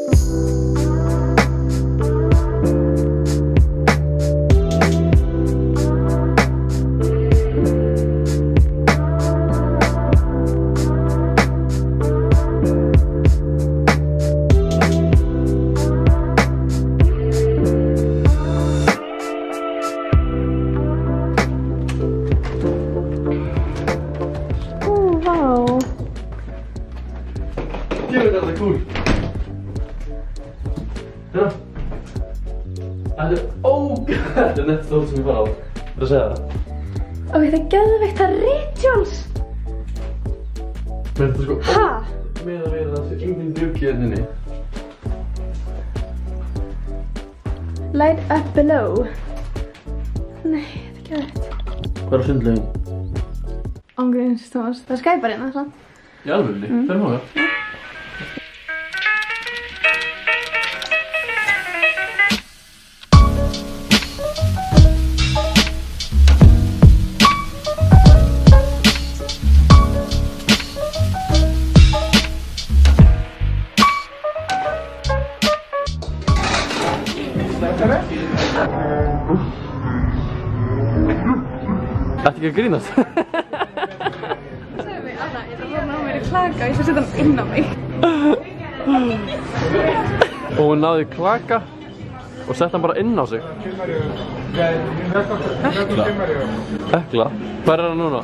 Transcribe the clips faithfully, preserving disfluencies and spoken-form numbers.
Þetta er nett stóð sem ég var á. Hvað segja það? Ok, það er geðveikt að rituals. Með þetta sko... Hæ? Með að vera það sé enginn gluggi hérna inni. Light up below. Nei, þetta er geðveikt. Hvað er á sundlaugin? Ángríns, Thomas. Það er skæpar hérna, sant? Í alvörunni? Mm. Förum á það. Ætti ekki að grínast? Segðu mig, Anna, ég ætla að horfa á mér í klaka og ég ætla að setja hann inn á mig. Og hún náði klaka og sett hann bara inn á sig. Ekla. Ekla? Hvað er hann núna?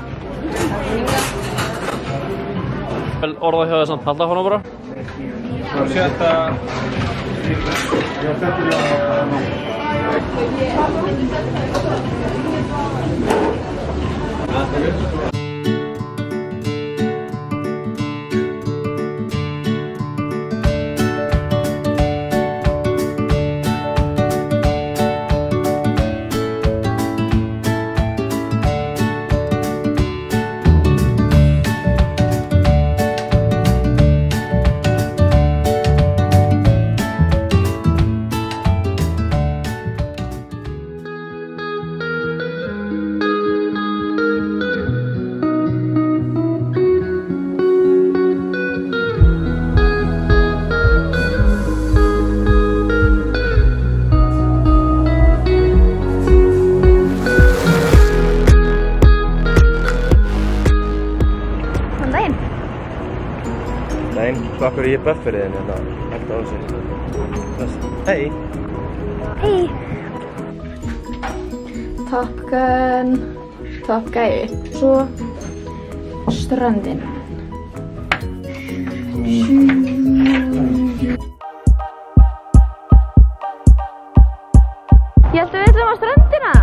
Vel orða hjá þess að halda hana bara? Og setja... Ég setja það á... Hvað er ég bufferið henni hérna? Hægt á sig. Hei! Hei! Top Gun, Top Gæi. Svo strandinn. Ég held að við ætlum á strandina!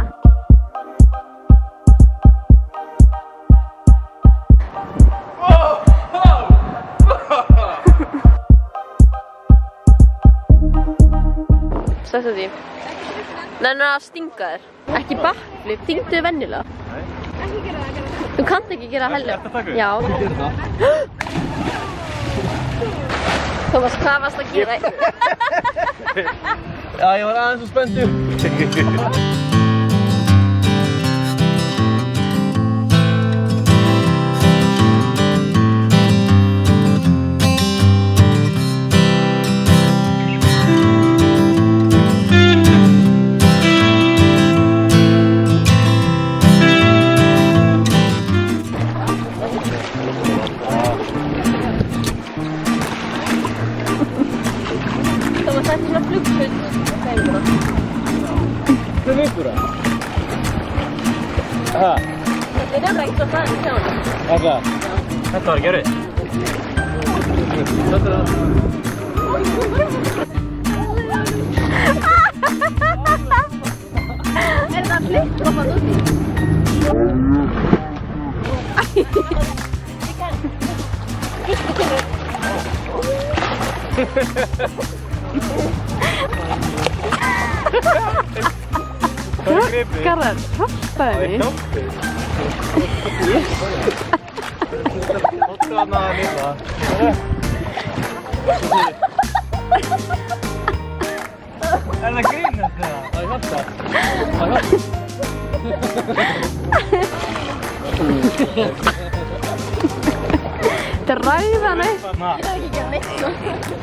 Sletta því. Nennir að stinga þér. Ekki backflip, stingdu þið venjulega. Nei. Ekki gera það, gera það. Þú kannt ekki gera það heller. Ertu að taka upp? Já. Ég gerir það. Thomas, hvað varst að gera? Já, ég var aðeins svo spenntur. Aha. Þetta er nefnilega ekki svo hraðið hjá hann. Þetta? Þetta var ekki erfitt. Þetta er það. Er það flipp og hann úti? Ég kann. Ekki kemur. Krakkar, hjálpaði mig. Hóttu hana að lífa. Er það grínast eða? Það er hjálpa. Það er hjálpa. Dræða neitt. Ég er ekki að gera neitt svo.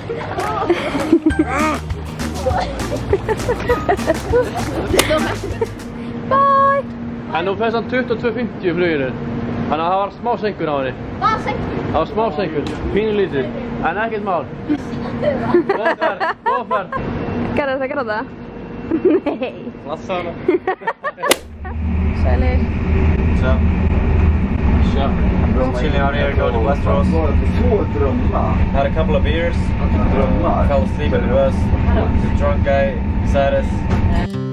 Bye! En nú fæst hann tuttugu og tvö fimmtíu fluginu. Þannig að það var smá senkur á henni. Hvað senkur? Það var smá senkur, pínu lítið. En ekkert mál. Góð ferð, góð ferð. Gerðu þetta að gera það? Nei. Lassa hana. Sælir. Tja. Tja. Chilling out here, going to Westeros. Had a couple of beers. Fell asleep at the bus. The drunk guy beside us.